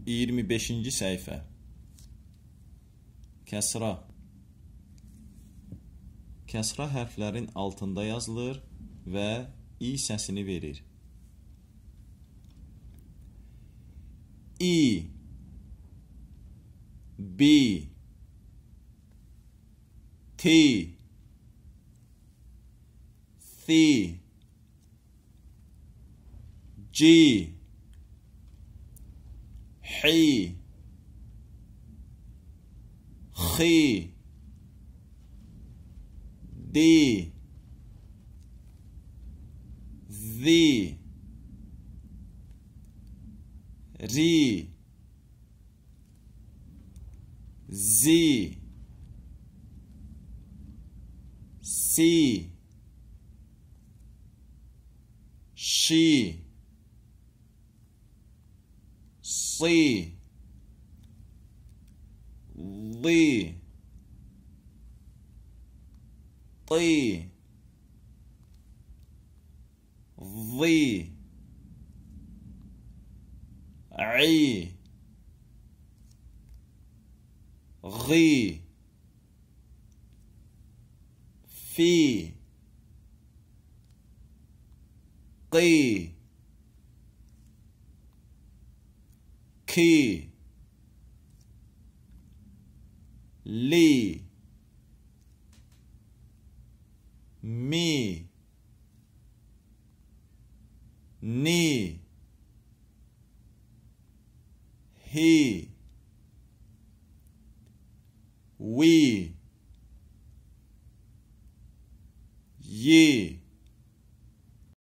25-ci səhifə. Kəsra. Kəsra hərflərin altında yazılır və i səsini verir. İ, B, T, F, G, H, X, D, Z, R, Z, C, Ş, ص، ض، ط، ظ، ع، غ، ف، ق، ك، ل، م، ن، ه، و، ي